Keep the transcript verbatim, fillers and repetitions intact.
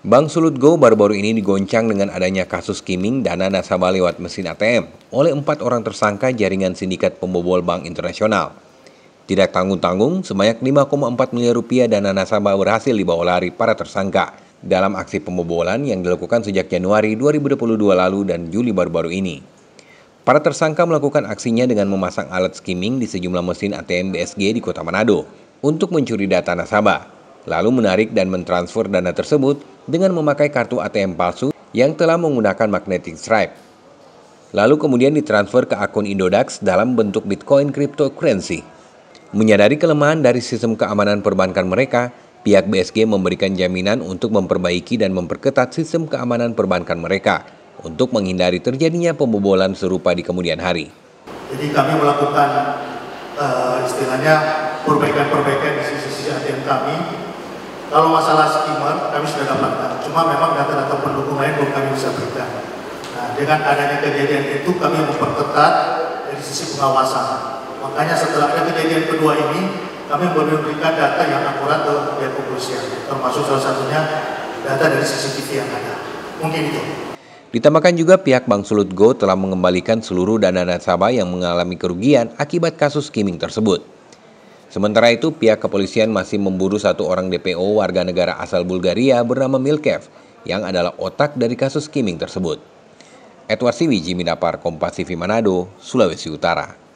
Bank Sulut Go baru-baru ini digoncang dengan adanya kasus skimming dana nasabah lewat mesin A T M oleh empat orang tersangka jaringan sindikat pembobol bank internasional. Tidak tanggung-tanggung, sebanyak lima koma empat miliar rupiah dana nasabah berhasil dibawa lari para tersangka dalam aksi pembobolan yang dilakukan sejak Januari dua ribu dua puluh dua lalu dan Juli baru-baru ini. Para tersangka melakukan aksinya dengan memasang alat skimming di sejumlah mesin A T M B S G di Kota Manado untuk mencuri data nasabah, lalu menarik dan mentransfer dana tersebut dengan memakai kartu A T M palsu yang telah menggunakan magnetic stripe. Lalu kemudian ditransfer ke akun Indodax dalam bentuk Bitcoin cryptocurrency. Menyadari kelemahan dari sistem keamanan perbankan mereka, pihak B S G memberikan jaminan untuk memperbaiki dan memperketat sistem keamanan perbankan mereka untuk menghindari terjadinya pembobolan serupa di kemudian hari. Jadi kami melakukan uh, istilahnya perbaikan-perbaikan di sisi A T M kami. Kalau masalah skimmer, kami sudah dapatkan. Cuma memang data-data pendukung lain belum kami bisa berikan. Nah, dengan adanya kejadian itu, kami memperketat dari sisi pengawasan. Makanya setelah ada kejadian kedua ini, kami memberikan data yang akurat ke pihak kepolisian. Termasuk salah satunya data dari C C T V yang ada. Mungkin itu. Ditambahkan juga pihak Bank Sulut Go telah mengembalikan seluruh dana nasabah yang mengalami kerugian akibat kasus skimming tersebut. Sementara itu, pihak kepolisian masih memburu satu orang D P O warga negara asal Bulgaria bernama Milkev yang adalah otak dari kasus skimming tersebut. Edward Siwi, Jimmy Dapar, Kompas T V Manado, Sulawesi Utara.